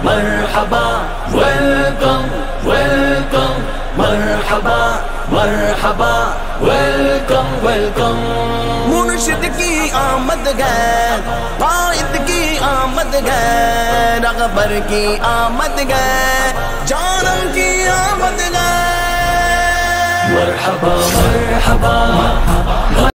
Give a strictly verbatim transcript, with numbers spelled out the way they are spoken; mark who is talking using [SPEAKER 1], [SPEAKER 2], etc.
[SPEAKER 1] मरहबा welcome welcome मरहबा मरहबा welcome welcome.
[SPEAKER 2] मुर्शिद की आमद गए, कायद की आमद गए, रग़बर की आमद गए, जानम की आमद गए।
[SPEAKER 1] मरहबा मरहबा